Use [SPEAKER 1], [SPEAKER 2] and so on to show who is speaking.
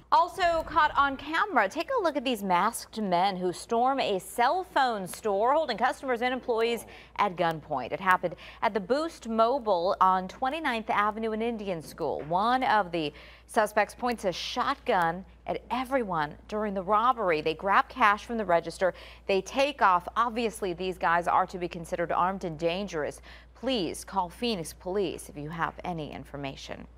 [SPEAKER 1] Also caught on camera, take a look at these masked men who storm a cell phone store, holding customers and employees at gunpoint. It happened at the Boost Mobile on 29th Avenue in Indian School. One of the suspects points a shotgun at everyone during the robbery. They grab cash from the register. They take off. Obviously, these guys are to be considered armed and dangerous. Please call Phoenix Police if you have any information.